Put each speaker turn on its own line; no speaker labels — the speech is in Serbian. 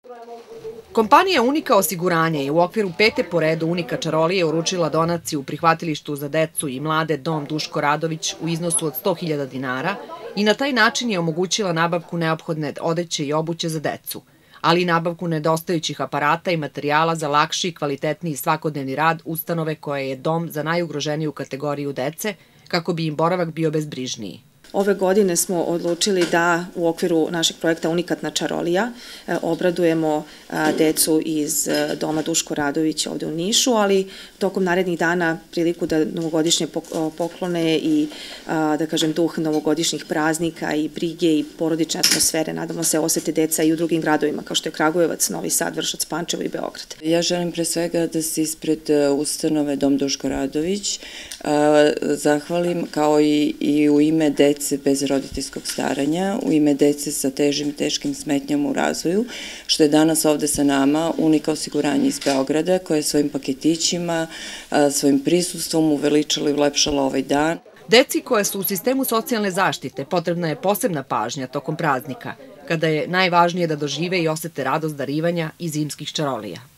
Kompanija Unika osiguranje je u okviru 5. po redu Unika čarolije uručila donaciju u prihvatilištu za decu i mlade Dom Duško Radović u iznosu od 100.000 dinara i na taj način je omogućila nabavku neophodne odeće i obuće za decu, ali i nabavku nedostajućih aparata i materijala za lakši i kvalitetniji svakodnevni rad ustanove koja je dom za najugroženiju kategoriju dece, kako bi im boravak bio bezbrižniji.
Ove godine smo odlučili da u okviru našeg projekta Unikatna čarolija obradujemo decu iz Doma Duško Radović ovde u Nišu, ali tokom narednih dana priliku da novogodišnje poklone i da kažem duh novogodišnjih praznika i brige i porodične atmosfere, nadamo se, osete deca i u drugim gradovima kao što je Kragujevac, Novi Sad, Vršac, Pančevo i Beograd.
Ja želim pre svega da se ispred ustanove Dom Duško Radović zahvalim kao i u ime dece bez roditeljskog staranja, u ime dece sa težim i teškim smetnjama u razvoju, što je danas ovde sa nama Unika osiguranje iz Beograda, koje je svojim paketićima, svojim prisustvom uveličalo i ulepšalo ovaj dan.
Deci koja su u sistemu socijalne zaštite potrebna je posebna pažnja tokom praznika, kada je najvažnije da dožive i osete radost darivanja i zimskih čarolija.